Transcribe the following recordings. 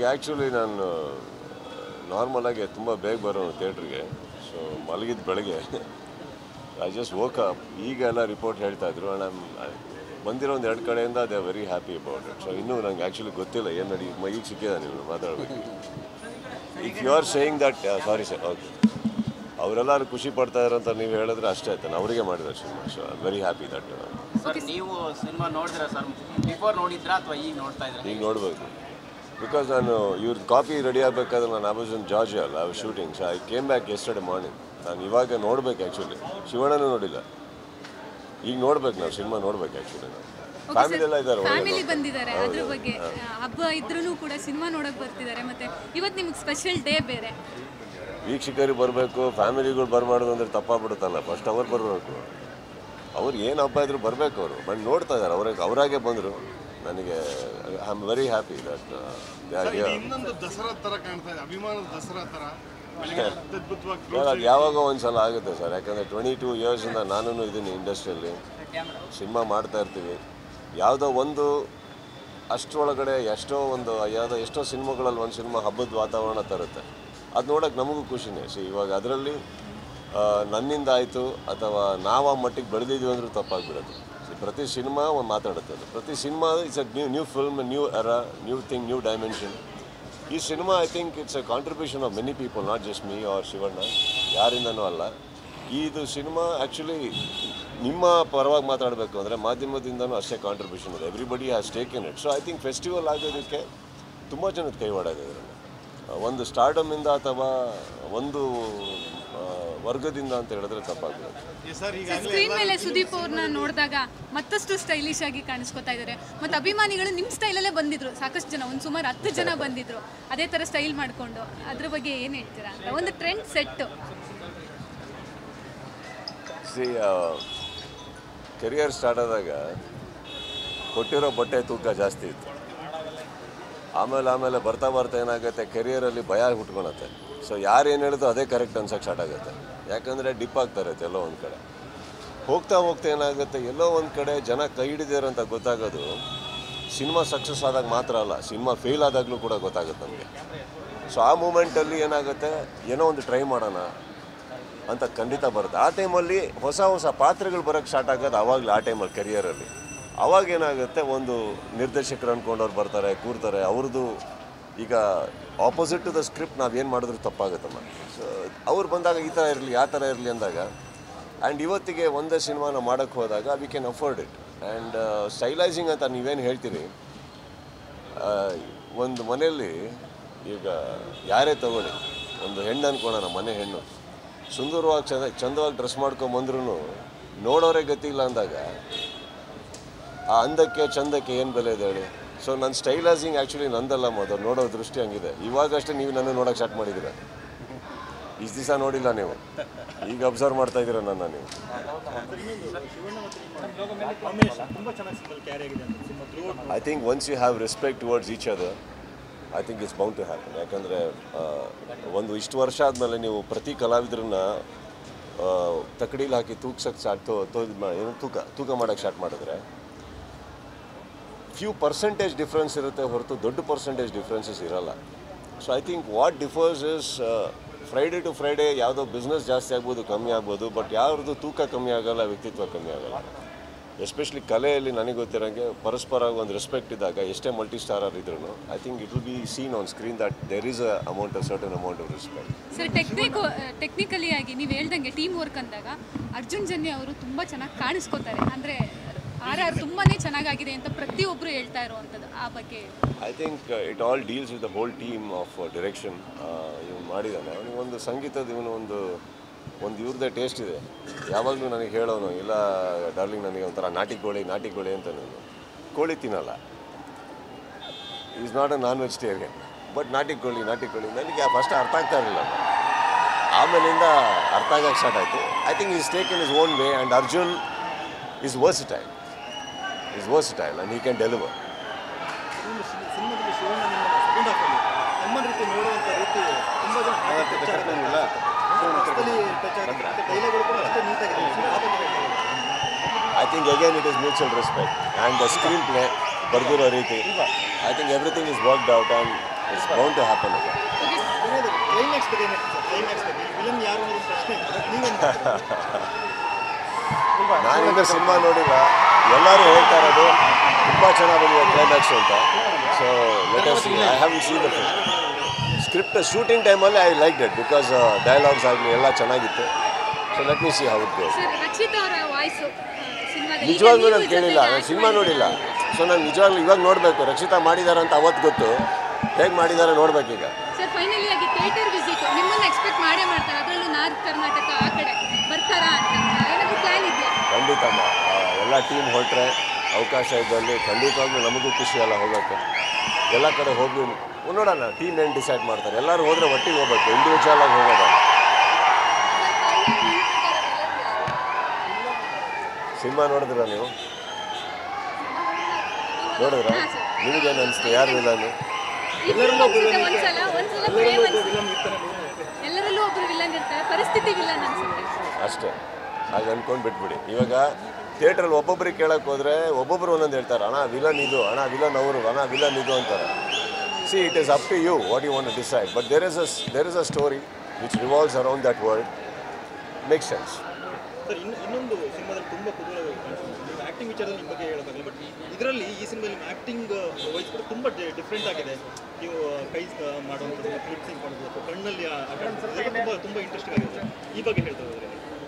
Actually ನಾನು ನಾರ್ಮಲಾಗಿ ತುಂಬ ಬೇಗ ಬರೋನು ಥಿಯೇಟ್ರಿಗೆ. ಸೊ ಮಲಗಿದ ಬೆಳಗ್ಗೆ ಐ ಜಸ್ಟ್ ವೋಕ್ ಅಪ್. ಈಗ ಎಲ್ಲ ರಿಪೋರ್ಟ್ ಹೇಳ್ತಾಯಿದ್ರು. ಬಂದಿರೋ ಒಂದು 2 ಕಡೆಯಿಂದ they are very happy about it. So ಇನ್ನೂ ನಂಗೆ ಆ್ಯಕ್ಚುಲಿ ಗೊತ್ತಿಲ್ಲ ಏನು ಈಗ ಸಿಕ್ಕಿದ ನೀವು ಮಾತಾಡಬೇಕು. If you are saying that sorry sir, okay, ಅವರೆಲ್ಲರೂ ಖುಷಿ ಪಡ್ತಾ ಇರೋಂತ ನೀವು ಹೇಳಿದ್ರೆ ಅಷ್ಟೇ ಆಯ್ತು. ಅವರಿಗೆ ಮಾಡಿದ್ದಾರೆ cinema. So I very happy that. Sir ನೀವು ಸಿನಿಮಾ ನೋಡಿದ್ರಾ ಸರ್? ಬಿಫೋರ್ ನೋಡಿದ್ರಾ ಅಥವಾ ಈಗ ನೋಡ್ತಾ ಇದ್ದೀರಾ? ಈಗ ನೋಡಬೇಕು. ಬಿಕಾಸ್ ನಾನು ಇವ್ರದ್ದು ಕಾಪಿ ರೆಡಿ ಆಗಬೇಕಾದ್ರೆ ನಾನು I was in Georgia, I was shooting. So I came back yesterday morning. ನಾನು ಇವಾಗ ನೋಡ್ಬೇಕು ಆ್ಯಕ್ಚುಲಿ. ಶಿವಣ್ಣನೂ ನೋಡಿಲ್ಲ. ಈಗ ನೋಡ್ಬೇಕು, ನಾವು ಸಿನಿಮಾ ನೋಡ್ಬೇಕು ಆ್ಯಕ್ಚುಲಿ. ನಾವು ಫ್ಯಾಮಿಲಿ ಎಲ್ಲ ಇದ್ದಾರೆ, ಫ್ಯಾಮಿಲಿ ಬಂದಿದ್ದಾರೆ. ಅದ್ರ ಬಗ್ಗೆ ಹಬ್ಬ ಇದ್ರೂ ಕೂಡ ಸಿನಿಮಾ ನೋಡೋಕೆ ಬರ್ತಿದ್ದಾರೆ. ಮತ್ತೆ ಇವತ್ತು ನಿಮ್ಗೆ ಸ್ಪೆಷಲ್ ಡೇ ಬೇರೆ. ವೀಕ್ಷಕರಿಗೆ ಬರಬೇಕು, ಫ್ಯಾಮಿಲಿಗಳು ಬರಬಾರ್ದು ಅಂದರೆ ತಪ್ಪಾಗ್ಬಿಡುತ್ತಲ್ಲ. ಫಸ್ಟ್ ಅವ್ರು ಬರಬೇಕು. ಅವ್ರು ಏನು ಹಬ್ಬ ಇದ್ರು ಬರಬೇಕು. ಅವರು ಬಂದು ನೋಡ್ತಾ ಇದ್ದಾರೆ. ಅವರಾಗೆ ಬಂದರು. ನನಗೆ I am very happy that. ಇನ್ನೊಂದು ದಸರಾ ಥರ ಕಾಣ್ತಾ ಇದೆ, ಅಭಿಮಾನದ ದಸರಾ ಥರ. ಅದು ಯಾವಾಗ ಒಂದು ಸಲ ಆಗುತ್ತೆ ಸರ್. ಯಾಕಂದರೆ 22 ಇಯರ್ಸಿಂದ ನಾನು ಇದ್ದೀನಿ ಇಂಡಸ್ಟ್ರಿಯಲ್ಲಿ. ಸಿನಿಮಾ ಮಾಡ್ತಾ ಇರ್ತೀವಿ. ಯಾವುದೋ ಒಂದು ಅಷ್ಟರೊಳಗಡೆ ಎಷ್ಟೋ ಸಿನಿಮಾಗಳಲ್ಲಿ ಒಂದು ಸಿನಿಮಾ ಹಬ್ಬದ ವಾತಾವರಣ ತರುತ್ತೆ. ಅದು ನೋಡೋಕೆ ನಮಗೂ ಖುಷಿನೇ. ಇವಾಗ ಅದರಲ್ಲಿ ನನ್ನಿಂದ ಆಯಿತು ಅಥವಾ ನಾವು ಆ ಮಟ್ಟಿಗೆ ಬೆಳೆದಿದ್ದೀವಿ ಅಂದರೂ ತಪ್ಪಾಗ್ಬಿಡುತ್ತೆ. ಪ್ರತಿ ಸಿನಿಮಾ ಒಂದು ಮಾತಾಡುತ್ತೆ. ಅದು ಪ್ರತಿ cinema it's a new film, new era, new thing, new dimension. ಈ cinema I think it's a contribution of many people, not just me or Shivanna, ಯಾರಿಂದನೂ ಅಲ್ಲ. ಇದು ಸಿನಿಮಾ ಆ್ಯಕ್ಚುಲಿ ನಿಮ್ಮ ಪರವಾಗಿ ಮಾತಾಡಬೇಕು ಅಂದರೆ ಮಾಧ್ಯಮದಿಂದನೂ ಅಷ್ಟೇ ಕಾಂಟ್ರಿಬ್ಯೂಷನ್ ಇದೆ. Everybody has taken it. So I think festival ಆಗೋದಕ್ಕೆ ತುಂಬ ಜನದ ಕೈವಾಡಾಗಿದೆ ಇದರಲ್ಲಿ. ಒಂದು ಸ್ಟಾರ್ಡಮಿಂದ ಅಥವಾ ಒಂದು ವರ್ಗದಿಂದ ಅಂತ ಹೇಳಿದ್ರೆ ತಪ್ಪಾಗ್ತದೆ. ಸ್ಕ್ರೀನ್ ಮೇಲೆ ಸುದೀಪ್ ಅವ್ರನ್ನ ನೋಡಿದಾಗ ಮತ್ತಷ್ಟು ಸ್ಟೈಲಿಶ್ ಆಗಿ ಕಾಣಿಸ್ಕೊತಾ ಇದ್ದಾರೆ. ಮತ್ತು ಅಭಿಮಾನಿಗಳು ನಿಮ್ಮ ಸ್ಟೈಲಲ್ಲೇ ಬಂದಿದ್ರು. ಸಾಕಷ್ಟು ಜನ, ಒಂದು ಸುಮಾರು 10 ಜನ ಬಂದಿದ್ರು ಅದೇ ಥರ ಸ್ಟೈಲ್ ಮಾಡಿಕೊಂಡು. ಅದ್ರ ಬಗ್ಗೆ ಏನು ಹೇಳ್ತೀರಾ ಅಂತ? ಒಂದು ಟ್ರೆಂಡ್ ಸೆಟ್ಟು. ಕೆರಿಯರ್ ಸ್ಟಾರ್ಟ್ ಆದಾಗ ಕೊಟ್ಟಿರೋ ಬಟ್ಟೆ ತೂಕ ಜಾಸ್ತಿ ಇತ್ತು. ಆಮೇಲೆ ಬರ್ತಾ ಏನಾಗುತ್ತೆ, ಕೆರಿಯರಲ್ಲಿ ಭಯ ಹುಟ್ಕೊಳತ್ತೆ. ಸೊ ಯಾರು ಏನು ಹೇಳಿದ್ರು ಅದೇ ಕರೆಕ್ಟ್ ಅನ್ಸೋಕ್ಕೆ ಸ್ಟಾರ್ಟ್ ಆಗುತ್ತೆ. ಯಾಕಂದರೆ ಡಿಪ್ ಆಗ್ತಾ ಇರುತ್ತೆ ಎಲ್ಲೋ ಒಂದು ಕಡೆ. ಹೋಗ್ತಾ ಏನಾಗುತ್ತೆ, ಎಲ್ಲೋ ಒಂದು ಕಡೆ ಜನ ಕೈ ಹಿಡಿದಿರೋ ಅಂತ ಗೊತ್ತಾಗೋದು ಸಿನಿಮಾ ಸಕ್ಸಸ್ ಆದಾಗ ಮಾತ್ರ ಅಲ್ಲ, ಸಿನಿಮಾ ಫೇಲ್ ಆದಾಗಲೂ ಕೂಡ ಗೊತ್ತಾಗುತ್ತೆ ನಮಗೆ. ಸೊ ಆ ಮೂಮೆಂಟಲ್ಲಿ ಏನಾಗುತ್ತೆ, ಏನೋ ಒಂದು ಟ್ರೈ ಮಾಡೋಣ ಅಂತ ಖಂಡಿತ ಬರುತ್ತೆ. ಆ ಟೈಮಲ್ಲಿ ಹೊಸ ಪಾತ್ರಗಳು ಬರೋಕ್ಕೆ ಸ್ಟಾರ್ಟ್ ಆಗೋದು ಆವಾಗಲೇ. ಆ ಟೈಮಲ್ಲಿ ಕೆರಿಯರಲ್ಲಿ ಅವಾಗ ಏನಾಗುತ್ತೆ, ಒಂದು ನಿರ್ದೇಶಕರು ಅಂದ್ಕೊಂಡವ್ರು ಬರ್ತಾರೆ, ಕೂರ್ತಾರೆ. ಅವ್ರದ್ದು ಈಗ ಆಪೋಸಿಟ್ ಟು ದ ಸ್ಕ್ರಿಪ್ಟ್ ನಾವೇನು ಮಾಡಿದ್ರು ತಪ್ಪಾಗುತ್ತಮ್ಮ. ಸೊ ಅವ್ರು ಬಂದಾಗ ಈ ಥರ ಇರಲಿ ಆ ಥರ ಇರಲಿ ಅಂದಾಗ, ಆ್ಯಂಡ್ ಇವತ್ತಿಗೆ ಒಂದೇ ಸಿನಿಮಾನ ಮಾಡೋಕ್ಕೆ ಹೋದಾಗ we can afford it. And stylising ಅಂತ ನೀವೇನು ಹೇಳ್ತೀರಿ, ಒಂದು ಮನೆಯಲ್ಲಿ ಈಗ ಯಾರೇ ತಗೊಳ್ಳಿ, ಒಂದು ಹೆಣ್ಣು ಅಂದ್ಕೊಳ್ಳೋಣ, ಮನೆ ಹೆಣ್ಣು ಸುಂದರವಾಗಿ ಚಂದವಾಗಿ ಡ್ರೆಸ್ ಮಾಡ್ಕೊಂಬಂದ್ರೂ ನೋಡೋರೇ ಗತಿ ಇಲ್ಲ ಅಂದಾಗ ಆ ಅಂದಕ್ಕೆ ಚಂದಕ್ಕೆ ಏನು ಬೆಲೆ ಇದೆ ಹೇಳಿ. ಸೊ ನನ್ನ ಸ್ಟೈಲೈಸಿಂಗ್ ಆ್ಯಕ್ಚುಲಿ ನಂದಲ್ಲ, ಮೊದಲು ನೋಡೋ ದೃಷ್ಟಿ ಹಂಗಿದೆ. ಇವಾಗಷ್ಟೇ ನೀವು ನನ್ನ ನೋಡೋಕೆ ಸ್ಟಾರ್ಟ್ ಮಾಡಿದ್ದೀರ. ಇಷ್ಟು ದಿವಸ ನೋಡಿಲ್ಲ ನೀವು, ಈಗ ಅಬ್ಸರ್ವ್ ಮಾಡ್ತಾ ಇದ್ದೀರ ನನ್ನ ನೀವು. I think once you have respect towards each other, I think it's bound to happen. ಯಾಕಂದರೆ ಇಷ್ಟು ವರ್ಷ ಆದಮೇಲೆ ನೀವು ಪ್ರತಿ ಕಲಾವಿದ್ರನ್ನ ತಕಡೀಲಿ ಹಾಕಿ ತೂಗ್ಸಕ್ಕೆ ತೂಕ ಮಾಡೋಕ್ಕೆ ಸ್ಟಾರ್ಟ್ ಮಾಡಿದ್ರೆ ಫ್ಯೂ ಪರ್ಸೆಂಟೇಜ್ ಡಿಫ್ರೆನ್ಸ್ ಇರುತ್ತೆ ಹೊರತು ದೊಡ್ಡ ಪರ್ಸೆಂಟೇಜ್ ಡಿಫ್ರೆನ್ಸಸ್ ಇರಲ್ಲ. So I think what differs is Friday to Friday ಯಾವುದೋ ಬಿಸ್ನೆಸ್ ಜಾಸ್ತಿ ಆಗ್ಬೋದು, ಕಮ್ಮಿ ಆಗ್ಬೋದು, ಬಟ್ ಯಾವ್ದು ತೂಕ ಕಮ್ಮಿ ಆಗೋಲ್ಲ, ವ್ಯಕ್ತಿತ್ವ ಕಮ್ಮಿ ಆಗೋಲ್ಲ. ಎಸ್ಪೆಷಲಿ ಕಲೆಯಲ್ಲಿ ನನಗೆ ಗೊತ್ತಿರೋಂಗೆ ಪರಸ್ಪರ ಒಂದು ರೆಸ್ಪೆಕ್ಟ್ ಇದ್ದಾಗ ಎಷ್ಟೇ ಮಲ್ಟಿ ಸ್ಟಾರರ್ ಇದ್ರೂ I think it will be seen on screen that there is a certain amount of respect. Sir, technically ಆಗಿ ನೀವು ಹೇಳ್ದಂಗೆ ಟೀಮ್ ವರ್ಕ್ ಅಂದಾಗ ಅರ್ಜುನ್ ಜನ್ಯ ಅವರು ತುಂಬ ಚೆನ್ನಾಗಿ ಕಾಣಿಸ್ಕೋತಾರೆ. ಅಂದರೆ RR ತುಂಬಾ ಚೆನ್ನಾಗಿದೆ ಅಂತ ಪ್ರತಿಯೊಬ್ಬರು ಹೇಳ್ತಾ ಇರುವಂಥದ್ದು. ಆ ಬಗ್ಗೆ I think it all deals with the whole team of direction. ಇವನು ಮಾಡಿದ್ದಾನೆ. ಅವನಿಗೆ ಒಂದು ಸಂಗೀತದ ಇವನು ಒಂದು ಇವ್ರದ್ದೇ ಟೇಸ್ಟ್ ಇದೆ. ಯಾವಾಗಲೂ ನನಗೆ ಹೇಳೋನು, ಇಲ್ಲ ಡಾರ್ಲಿಂಗ್ ನನಗೆ ಒಂಥರ ನಾಟಿ ಕೋಳಿ ಅಂತ. ನಾನು ಕೋಳಿ ತಿನ್ನಲ್ಲ, is not a non vegetarian, but ನಾಟಿ ಕೋಳಿ ನನಗೆ ಫಸ್ಟ್ ಅರ್ಥ ಆಗ್ತಾ ಇರಲಿಲ್ಲ. ಆಮೇಲಿಂದ ಅರ್ಥ ಆಗಕ್ಕೆ ಸ್ಟಾರ್ಟ್ ಆಯಿತು. I think is take in is own way and Arjun is versatile and he can deliver. I think again it is mutual respect and the screenplay, Bardura Riti. I think everything is worked out and it's bound to happen. Climax ಬಗ್ಗೆ climax ಬಗ್ಗೆ villain ಯಾರು ಅನ್ನೋದು ಪ್ರಶ್ನೆ ನೀವೇನು ನಾನು ಇನ್ನೂ cinema ನೋಡಿಲ್ಲ, ಎಲ್ಲರೂ ಹೇಳ್ತಾ ಇರೋದು ತುಂಬ ಚೆನ್ನಾಗಿ ಬಂದಿದೆ ಕ್ಲೈಮ್ಯಾಕ್ಸ್ ಅಂತ. So let us see. I have seen the film. Script shooting ಟೈಮಲ್ಲಿ I like it because dialogues ಆಗಲಿ ಎಲ್ಲ ಚೆನ್ನಾಗಿತ್ತು. So let me see how it goes. Sir Rakshita ಅವರ ವಾಯ್ಸು ಸಿನಿಮಾದಲ್ಲಿ ನಿಜವಾಗ್ಲೂ ನಾನು ಕೇಳಿಲ್ಲ, ನಾನು ಸಿನಿಮಾ ನೋಡಿಲ್ಲ. ಸೊ ನಾನು ನಿಜವಾಗ್ಲೂ ಇವಾಗ ನೋಡಬೇಕು. ರಕ್ಷಿತಾ ಮಾಡಿದ್ದಾರೆ ಅಂತ ಅವತ್ತು ಗೊತ್ತು, ಹೇಗೆ ಮಾಡಿದ್ದಾರೆ ನೋಡ್ಬೇಕೀಗ. ಸರ್ ಫೈನಲಿ ಆಗಿ ಥಿಯೇಟರ್ ವಿಸಿಟ್ ನಿಮ್ಮನ್ನು ಎಕ್ಸ್ಪೆಕ್ಟ್ ಮಾಡೇ ಮಾಡ್ತಾರೆ, ಅದರಲ್ಲೂ ನಾರ್ತ್ ಕರ್ನಾಟಕ ಆ ಕಡೆ ಬರ್ತಾರಾ ಅಂತ ಏನಾದರೂ ಪ್ಲ್ಯಾನ್ ಇದೆಯಾ? ಖಂಡಿತಮ್ಮ, ಎಲ್ಲ ಟೀಮ್ ಹೊರಟ್ರೆ ಅವಕಾಶ ಇದ್ದಲ್ಲಿ ಖಂಡಿತವಾಗ್ಲೂ ನಮಗೂ ಖುಷಿ ಅಲ್ಲ ಹೋಗೋಕ್ಕೆ. ಎಲ್ಲ ಕಡೆ ಹೋಗಿ ನೋಡೋಣ, ಟೀಮ್ ಏನು ಡಿಸೈಡ್ ಮಾಡ್ತಾರೆ. ಎಲ್ಲರೂ ಹೋದರೆ ಒಟ್ಟಿಗೆ ಹೋಗ್ಬೇಕು, ಇಂಡಿವಿಜುವಲ್ ಆಗಿ ಹೋಗೋದ. ಸಿನಿಮಾ ನೋಡಿದ್ರ ನೀವು? ನೋಡಿದ್ರ? ನಿಮಗೇನು ಅನಿಸ್ತು? ಯಾರು ವಿಲನ್? ಎಲ್ಲರಲ್ಲೂ ಒಬ್ರು ವಿಲನ್ ಇರ್ತಾರೆ, ಪರಿಸ್ಥಿತಿ ವಿಲನ್ ಅನ್ಸುತ್ತೆ ಅಷ್ಟೇ. ಹಾಗೆ ಅಂದ್ಕೊಂಡು ಬಿಟ್ಬಿಡಿ. ಇವಾಗ ಥಿಯೇಟ್ರಲ್ಲಿ ಒಬ್ಬೊಬ್ರಿಗೆ ಕೇಳಕ್ಕೆ ಹೋದರೆ ಒಬ್ಬೊಬ್ರು ಒಂದೊಂದು ಹೇಳ್ತಾರೆ, ಅಣ್ಣ ವಿಲನ್ ಇದು, ಅಣ್ಣ ವಿಲನ್ ಅವರು, ಅಣ್ಣ ವಿಲನ್ ಇದು ಅಂತಾರೆ. See it is up to you what you want to decide. But there is a story which revolves around that world. Make sense. Sir ಇನ್ನೊಂದು ಸಿನಿಮಾದಲ್ಲಿ ತುಂಬ ಕುತೂಹಲ ನೀವು ಆ್ಯಕ್ಟಿಂಗ್ ವಿಚಾರದಲ್ಲಿ ನಿಮ್ಮ ಬಗ್ಗೆ ಹೇಳೋಕ್ಕಾಗಲ್ಲ, ಬಟ್ ಇದರಲ್ಲಿ ಈ ಸಿನಿಮಾದಲ್ಲಿ ಆ್ಯಕ್ಟಿಂಗ್ ವೈಸ್ ಕೂಡ ತುಂಬ ಡಿಫ್ರೆಂಟ್ ಆಗಿದೆ. ನೀವು ಕೈ ಮಾಡುವಂಥದ್ದು, ಕ್ಲಿಪ್ಸಿಂಗ್ ಮಾಡೋದು, ಕಣ್ಣಲ್ಲಿ ತುಂಬ ಇಂಟ್ರೆಸ್ಟಿಂಗ್ ಆಗಿದೆ. ಈ ಬಗ್ಗೆ ಹೇಳ್ತಾ ಹೋದರೆ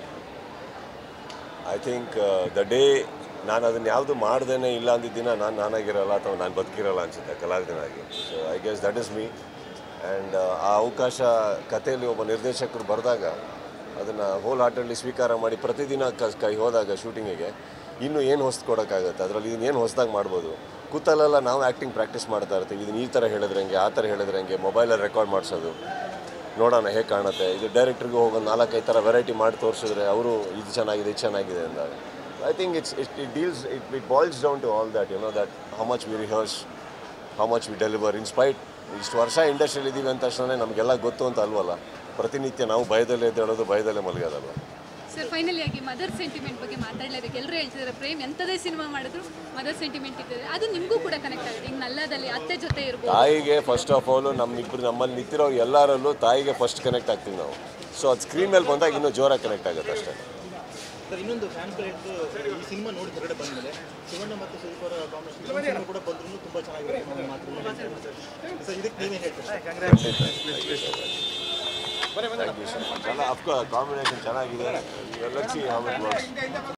ಐ ಥಿಂಕ್ ದ ಡೇ ನಾನು ಅದನ್ನು ಯಾವುದು ಮಾಡ್ದೇನೆ ಇಲ್ಲ ಅಂದಿದ್ದಿನ ನಾನಾಗಿರಲ್ಲ ಅಥವಾ ನಾನು ಬದುಕಿರಲ್ಲ ಅನಿಸುತ್ತೆ ಕಲಾವಿದನಾಗಿ. So I guess that is me. And ಆ ಅವಕಾಶ ಕಥೆಯಲ್ಲಿ ಒಬ್ಬ ನಿರ್ದೇಶಕರು ಬರೆದಾಗ ಅದನ್ನು ಹೋಲ್ ಹಾರ್ಟಲ್ಲಿ ಸ್ವೀಕಾರ ಮಾಡಿ ಪ್ರತಿದಿನ ಕೈ ಹೋದಾಗ ಶೂಟಿಂಗಿಗೆ ಇನ್ನೂ ಏನು ಹೊಸ್ತು ಕೊಡೋಕ್ಕಾಗತ್ತೆ, ಅದರಲ್ಲಿ ಇದನ್ನೇನು ಹೊಸದಾಗಿ ಮಾಡ್ಬೋದು. ಕೂತಲ್ಲೆಲ್ಲ ನಾವು ಆ್ಯಕ್ಟಿಂಗ್ ಪ್ರಾಕ್ಟೀಸ್ ಮಾಡ್ತಾ ಇರ್ತೀವಿ. ಇದನ್ನು ಈ ಥರ ಹೇಳಿದ್ರೆ ಹೆಂಗೆ, ಆ ಥರ ಹೇಳಿದ್ರೆ ಹೆಂಗೆ, ಮೊಬೈಲಲ್ಲಿ ರೆಕಾರ್ಡ್ ಮಾಡಿಸೋದು, ನೋಡೋಣ ಹೇಗೆ ಕಾಣುತ್ತೆ. ಇದು ಡೈರೆಕ್ಟ್ರಿಗೆ ಹೋಗಿ ಒಂದು 4-5 ಥರ ವೆರೈಟಿ ಮಾಡಿ ತೋರಿಸಿದ್ರೆ ಅವರು ಇದು ಚೆನ್ನಾಗಿದೆ ಅಂದಾಗ I think it boils down to all that, that how much we rehearse, how much we deliver. In spite ಇಷ್ಟು ವರ್ಷ ಇಂಡಸ್ಟ್ರಿಯಲ್ಲಿ ಇದ್ದೀವಿ ಅಂದ ತಕ್ಷಣ ನಮಗೆಲ್ಲ ಗೊತ್ತು ಅಂತ ಅಲ್ವಲ್ಲ. ಪ್ರತಿನಿತ್ಯ ನಾವು ಭಯದಲ್ಲೇ ಎದ್ದೇಳೋದು, ಭಯದಲ್ಲೇ ಮಲಗೋದಲ್ವ. ಸರ್ ಫೈನಲಿ ಆಗಿ ಮದರ್ ಸೆಂಟಿಮೆಂಟ್ ಬಗ್ಗೆ ಮಾತಾಡಲೇಬೇಕು. ಎಲ್ಲರೂ ಹೇಳ್ತಿದ್ದಾರೆ ಪ್ರೇಮ್ ಎಂಥದೇ ಸಿನಿಮಾ ಮಾಡಿದ್ರು ಮದರ್ ಸೆಂಟಿಮೆಂಟ್ ಇದ್ದಾರೆ, ಅದು ನಿಮಗೂ ಕೂಡ ಕನೆಕ್ಟ್ ಆಗುತ್ತೆ. ಈಗ ನಲ್ಲದಲ್ಲಿ ಅತ್ತೆ ಜೊತೆ ಇರ್ಬೋದು. ತಾಯಿಗೆ ಫಸ್ಟ್ ಆಫ್ ಆಲು ನಮ್ಮಲ್ಲಿ ನಿಂತಿರೋ ಎಲ್ಲರಲ್ಲೂ ತಾಯಿಗೆ ಫಸ್ಟ್ ಕನೆಕ್ಟ್ ಆಗ್ತೀವಿ ನಾವು. ಸೊ ಅದು ಸ್ಕ್ರೀನ್ ಮೇಲೆ ಬಂದಾಗ ಇನ್ನೂ ಜೋರಾಗಿ ಕನೆಕ್ಟ್ ಆಗುತ್ತೆ ಅಷ್ಟೇ. ಸರ್ ಇನ್ನೊಂದು ಫ್ಯಾನ್ ಪ್ಲೇಟ್ದು ಈ ಸಿನಿಮಾ ನೋಡಿ ಹೊರಗಡೆ ಬಂದಮೇಲೆ ಶಿವಣ್ಣ ಮತ್ತು ಸುದೀಪರ ಕಾಂಬಿನೇಷನ್ ಕೂಡ ಬಂದ್ರೂ ತುಂಬ ಚೆನ್ನಾಗಿರುತ್ತೆ ಮಾತ್ರ. ಸರ್ ಇದಕ್ಕೆ ನೀವೇ ಹೇಳ್ತೀರಾ? Thank you sir. ಕಾಂಬಿನೇಷನ್ ಚೆನ್ನಾಗಿದೆ. Let's see how it works.